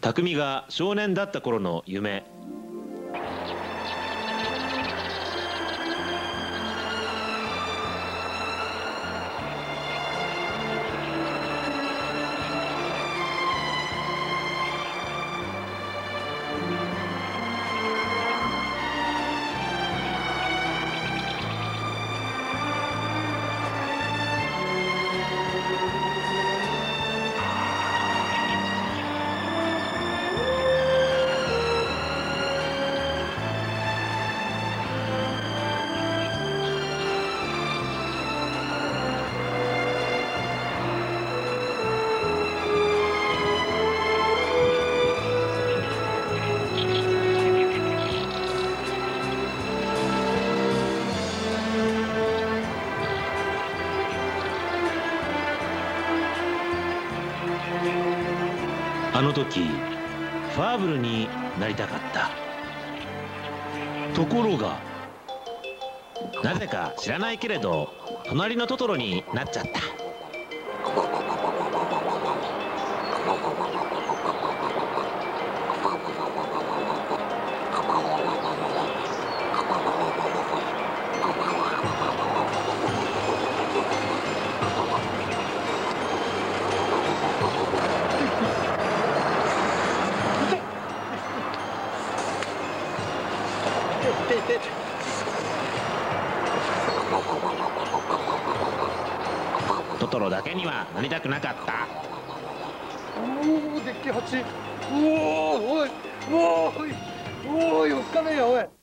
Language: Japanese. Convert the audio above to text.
匠が少年だった頃の夢。あの時ファーブルになりたかった。ところがなぜか知らないけれど隣のトトロになっちゃった。トトロだけにはなりたくなかった。 おお、でっけえ蜂。おお、おい、おい、おい、おっかねえよ、おい。